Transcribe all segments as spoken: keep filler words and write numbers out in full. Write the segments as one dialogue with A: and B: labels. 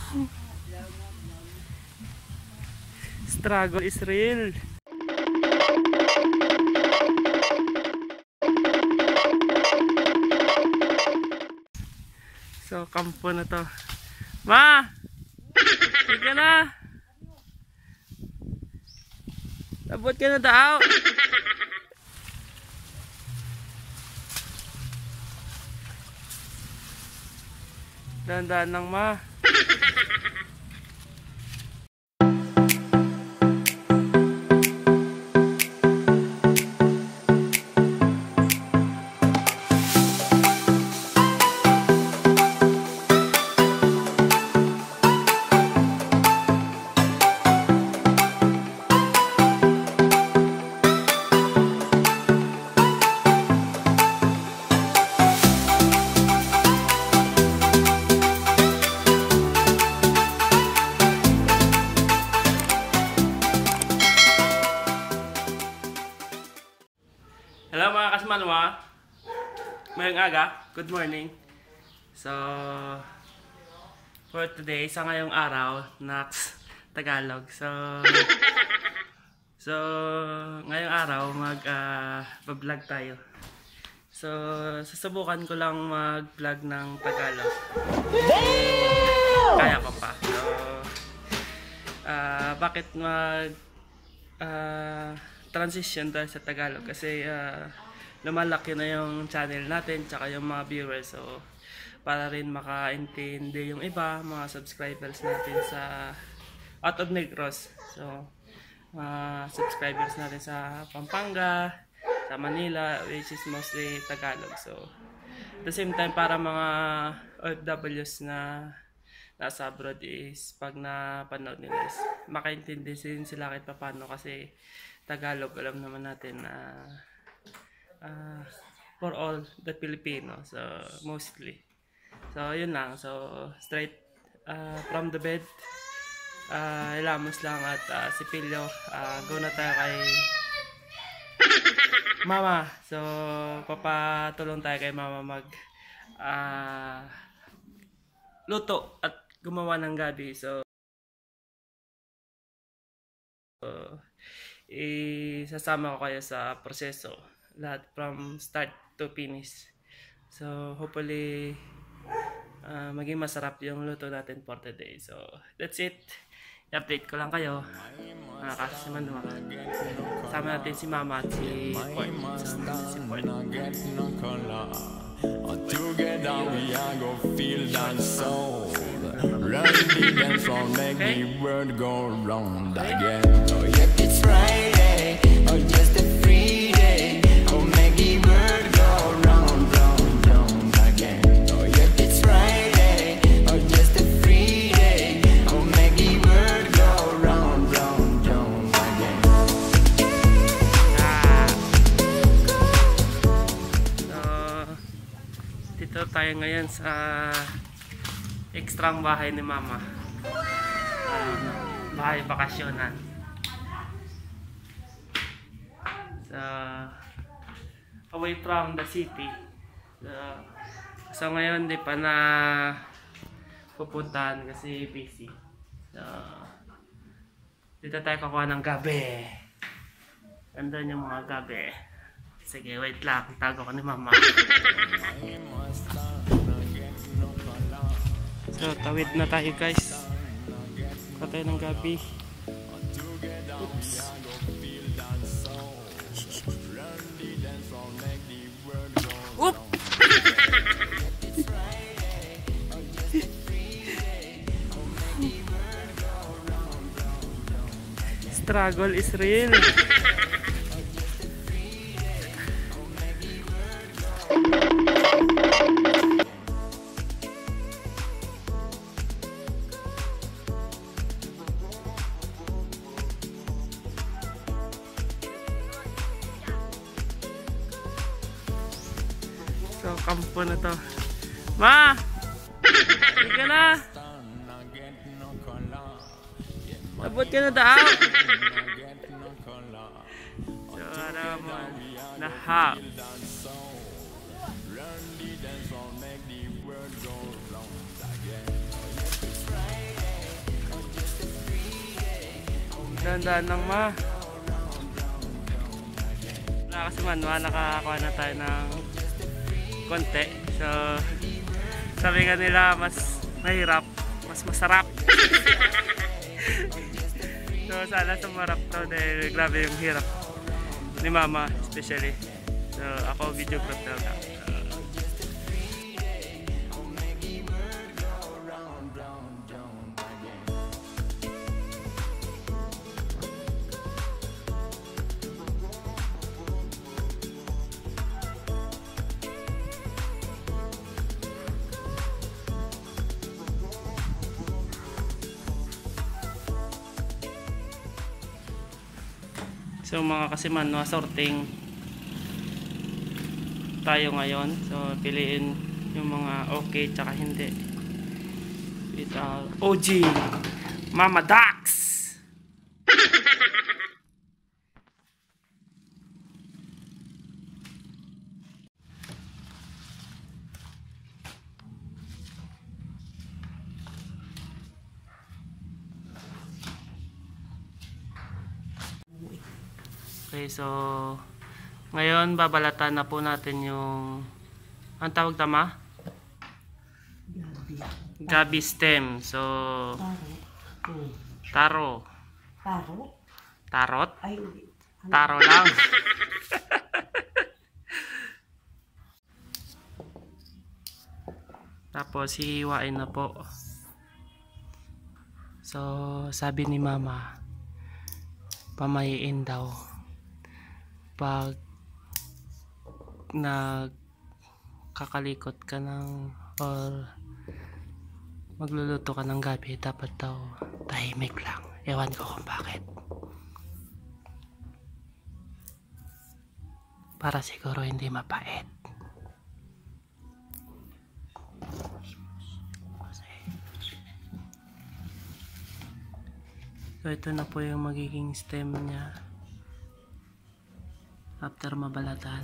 A: Struggle is real. So, kampo na to. Ma! Sige na! Abot ka na daw! Dahan-dahan lang, ma. Hello mga kasmanwa, mayang aga, good morning. So, for today, sa ngayong araw, Nax Tagalog. So, so ngayong araw, mag-vlog uh, tayo. So, susubukan ko lang mag-vlog ng Tagalog. Kaya ko pa. So, uh, bakit mag... Uh, transition tayo sa Tagalog kasi uh, lumalaki na yung channel natin tsaka yung mga viewers, so para rin makaintindi yung iba mga subscribers natin sa out of Negros, so mga uh, subscribers natin sa Pampanga, sa Manila, which is mostly Tagalog. So at the same time, para mga O F Ws na nasa abroad is pag napanood nila is makaintindi din sila kahit paano kasi Tagalog, alam naman natin na uh, uh, for all the Filipino, so mostly. So yun lang, so straight uh, from the bed, uh, ilamos lang at uh, si Pilyo, uh, go na tayo kay Mama. So papatulong tayo kay Mama mag uh, luto at gumawa ng gabi. So uh, isasama ko kayo sa proseso lahat from start to finish. So hopefully uh, maging masarap yung luto natin for today. So that's it, i-update ko lang kayo mga kasimanwa. Sama natin si Mama at si Port. Si Port. Together we are go feel that soul. Run the dance floor, make the world go round again. Oh yeah, it's Friday, oh just a free day. Oh make the world go round, round, round again. Oh yeah, it's Friday, oh just a free day. Oh make the world go round, round, round again. Ah. So, dito tayo ngayon sa ekstrang bahay ni Mama. Uh, bahay bakasyonan. So, away from the city. So, so ngayon di pa na pupuntahan kasi busy. So, dito tayo kukuha ng gabi. Andun yung mga gabi. Sige, wait lang. Tago ko ni Mama. So, tawid na tayo guys. Patay ng gabi. Oops. Oop! Struggle is real. So, kampo na to. Ma! Sige na! Abot ka na daw! So, ano mo? Nahap. Dahan-dahan lang ma. Wala kasi man, ma, nakakakuha na tayo ng konti. So, sabi nga nila, mas mahirap, mas masarap. So, sana sumarap to dahil grabe yung hirap ni mama, especially. So, ako video prep talaga. So mga kasiman, no, sorting tayo ngayon. So piliin yung mga okay tsaka hindi. Ito, O G Mama Dax. Okay, so ngayon babalatan na po natin yung ang tawag tama? Gabi. Gabi stem. So taro.
B: Taro?
A: Tarot?
B: Ay,
A: taro lang. Tapos hihiwain na po. So sabi ni mama, pamayiin daw pag nagkakalikot ka ng or magluluto ka ng gabi, dapat daw tahimik lang. Ewan ko kung bakit. Para siguro hindi mapait. So ito na po yung magiging stem niya after mabalatan.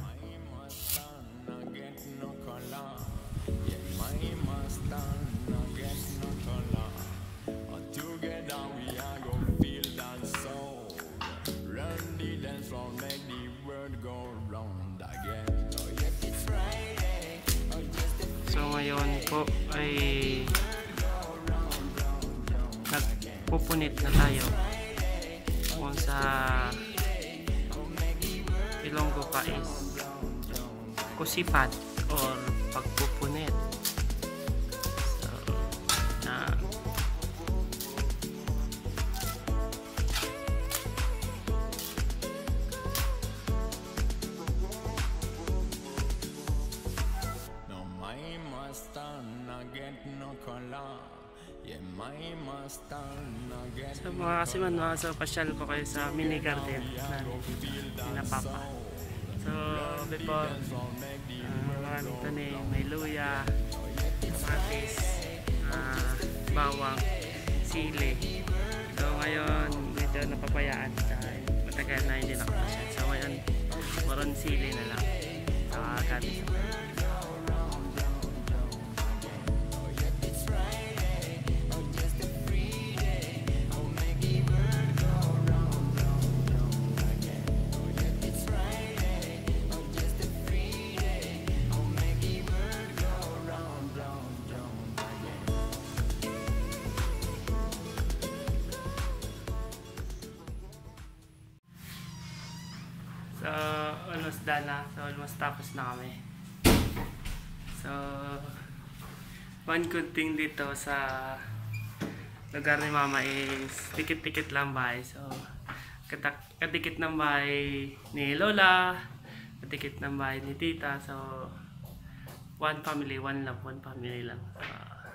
A: So ngayon po ay nagpupunit na tayo kung sa Ilonggo ka is kusipat or pagpupunit. So, na so mga kasiman, mga so pasyal ko kayo sa mini garden na ni Papa. So before uh, maraming tanim, may luya, kamatis, uh, bawang, sili. So ngayon medyo napapayaan dahil matagal na hindi nakapasyal. So ngayon maroon sili na lang sa uh, gabi. So, almost done na. So, almost tapos na kami. So, one good thing dito sa lugar ni Mama is tikit-tikit lang bahay. So, kadikit ng bahay ni Lola, kadikit ng bahay ni Tita. So, one family, one love, one family lang. So,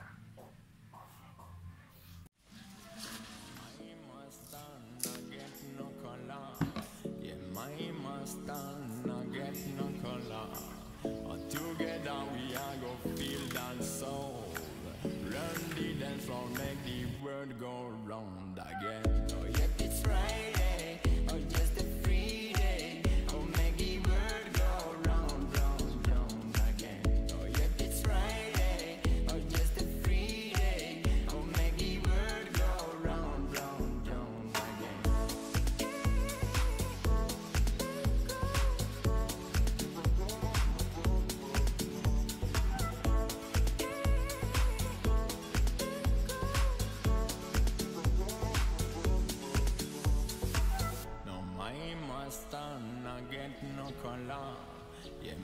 C: together we are go feel that soul. Run the dance floor, make the world go round again. Oh yep, it's Friday, oh just a free day. Oh make the world go round, round, round again. Oh yep, it's Friday, oh just a free day. Oh make the world go round, round, round again.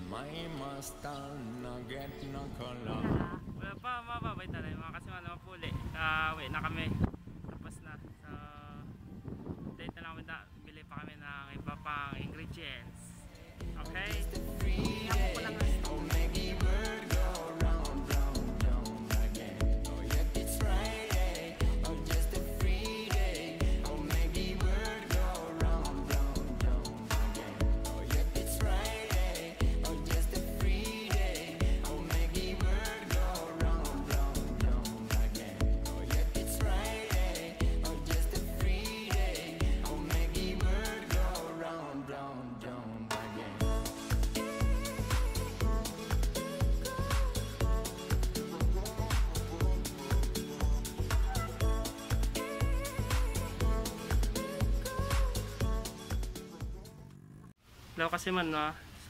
C: my Mustang, I get no color.
A: Wala pa, mababay talaga mga kasi mga mapuli. Kauwi na kami. Tapos na. So, dahil na lang kami na, bili pa kami ng iba pang ingredients. Okay? Ako ko lang nga.
C: Oh, make the world go round, round, round again. Oh, yet it's Friday, oh, just a free day. Oh, make the world go round, round, round again. Oh, yet it's Friday, oh, just a free day. Oh, make the world go round, round, round again. Oh, yet it's Friday, oh, just a free day. Oh, make the world go round, round, round again.
A: Hello kasi man no. So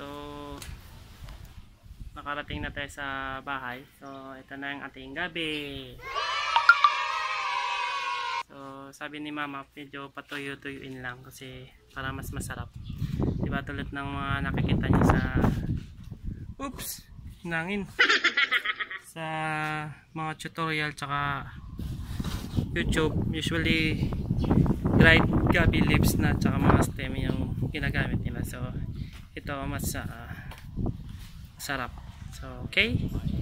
A: nakarating na tayo sa bahay. So ito na yung ating gabi. So sabi ni mama medyo patuyo-tuyuin lang kasi para mas masarap. Diba tulad ng mga nakikita niyo sa oops, nangin. Sa mga tutorial tsaka YouTube usually dried gabi leaves na tsaka mga stem yung ginagamit nila. So ito mas uh, sarap. So okay.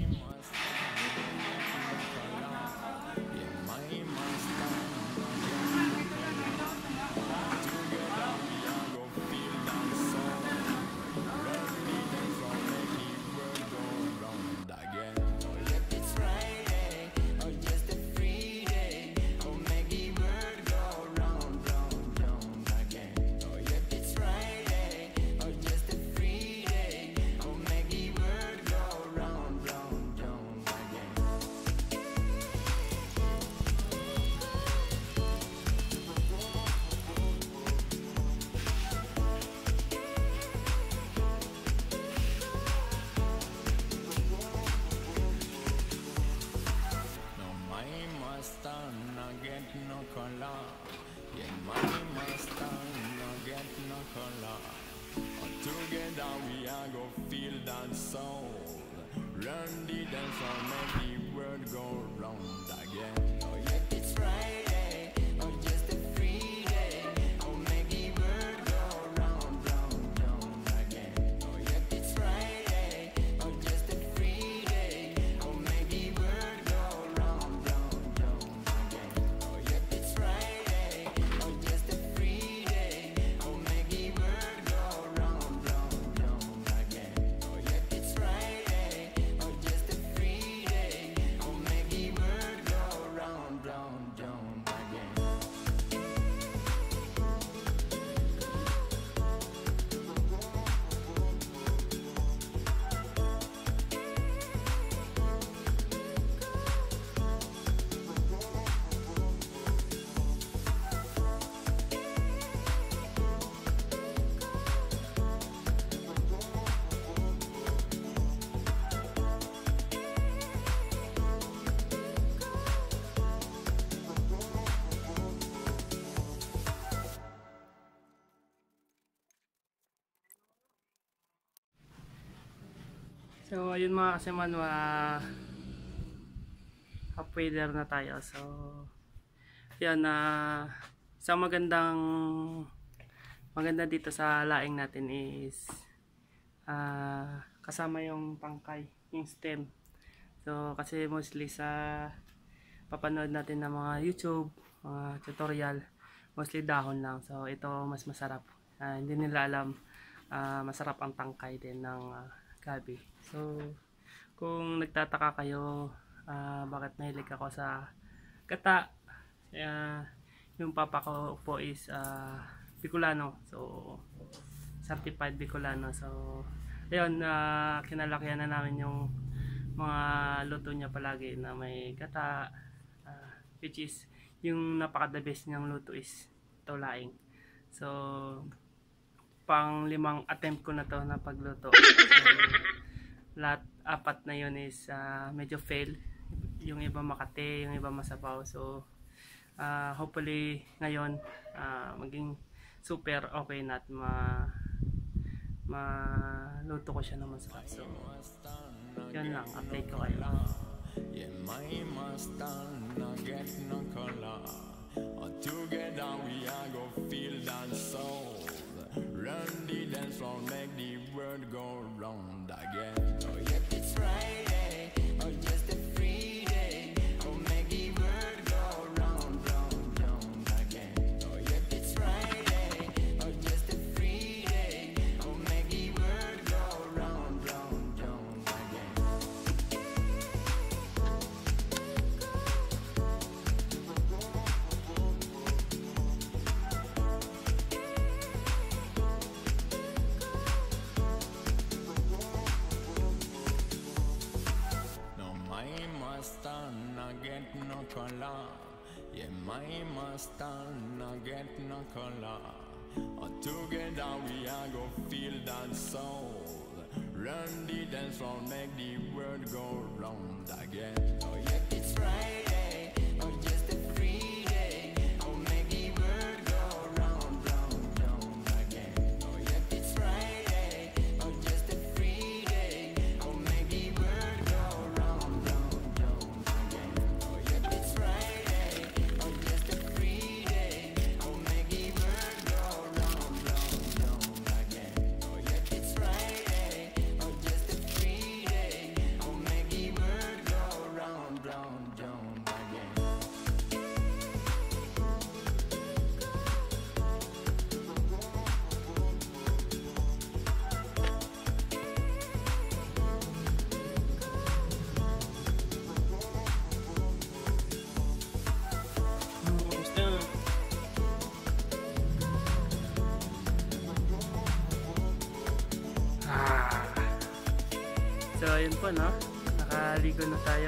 A: Together we are go feel that soul. Run the dance or make the world go round again. Oh yet it's Friday, oh just a free day. Oh make the world go round, round, round again. Oh yet it's Friday, oh just a free day. Oh make the world go round, round, round again. Oh yet it's Friday, oh just a free day. Oh make the world go round, round, round again. Oh yet it's Friday, oh just a free day. Oh make the world go round, round, round again. So ayun mga kasiman, mga halfway there na tayo. So yan na uh, isang magandang maganda dito sa laing natin is uh, kasama yung tangkay, yung stem. So kasi mostly sa papanood natin ng mga YouTube, mga tutorial, mostly dahon lang. So ito mas masarap. Uh, hindi nila alam uh, masarap ang tangkay din ng uh, gabi. So kung nagtataka kayo uh, bakit mahilig ako sa gata, uh, yung papa ko po is uh, Bicolano. So certified Bicolano. So ayun, uh, kinalakihan na namin yung mga luto niya palagi na may gata, uh, which is yung napaka the best niyang luto is tolaing. So pang limang attempt ko na to na pagluto. So, lahat apat na yun is uh, medyo fail. Yung iba makate, yung iba masabaw. So uh, hopefully ngayon uh, maging super okay na at ma maluto ko siya ng masarap. So, yun lang, update ko kayo.
C: Yeah, my mustang not get no color. Together we are go feel that soul. Run the dance floor, make the world go round again. Oh yep, it's Friday. Oh just a free day. Oh make the world go round, round, round again. Oh yep, it's Friday. Oh just a free day. Oh make the world go round, round, round again. Mustang not get no color. Yeah, my Mustang not get no color. Oh, together we are go feel that soul. Run the dance floor, make the world go round again. Oh yeah, it's Friday. Oh just a free day. Oh make the world go round, round, round again. Oh yeah, it's Friday. Oh just a free day. Oh make the world go round, round, round again. Oh yeah, it's Friday. Oh just a free day. Oh make the world go round, round, round again. Oh yeah, it's Friday. Oh just a free day. Oh make the world go round, round, round again.
A: Ah. So, ayun po, no? Nakaligo na tayo.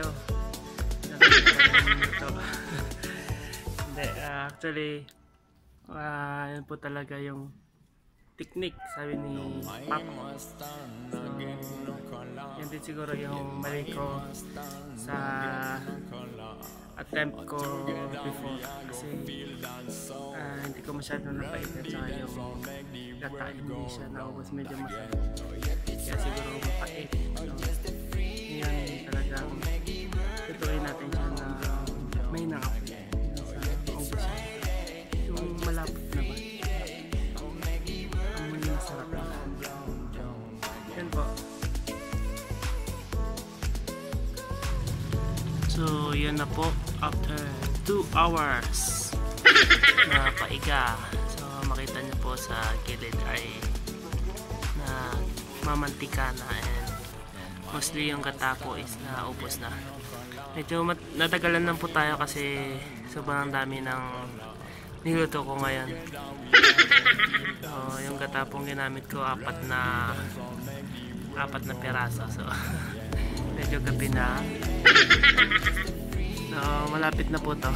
A: Ito. Hindi, uh, actually, uh, yun po talaga yung technique, sabi ni Pap. So, yun din siguro yung mali ko sa attempt ko before. Kasi uh, hindi ko masyado napait at saka yung gata hindi siya naubos, medyo masarap. Kaya siguro mapait. So, yun talagang tutuin natin siya na may nangapit sa maubos siya. Yung malapit naman. Ang may masarap na. Yan po. So, yun na po. After two hours na paiga. So, makita niyo po sa gilid ay na mamantika na and mostly yung gata po is naubos na. Medyo natagalan lang po tayo kasi sobrang dami ng niluto ko ngayon. So, yung gata pong ginamit ko apat na apat na peraso. So, medyo gabi na. So, malapit na po to.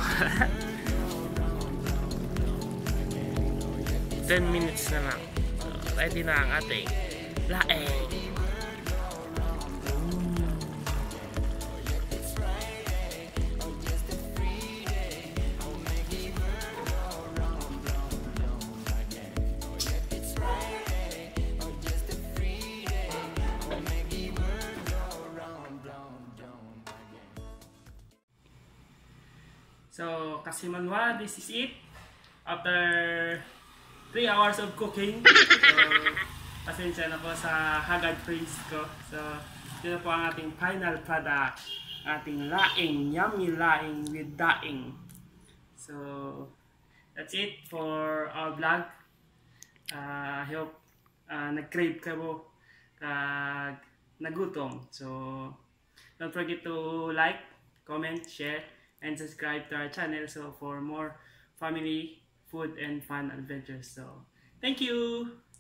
A: ten minutes na lang. So, ready na ang ating laing. So, Kasimanwa, this is it. After three hours of cooking. So, pasensya na po sa hagad praise ko. So, ito na po ang ating final product. Ating laing, yummy laing with daing. So, that's it for our vlog. Uh, I hope uh, nag-crave ka mo kag nagutom. So, don't forget to like, comment, share, and subscribe to our channel so for more family, food, and fun adventures. So, thank you!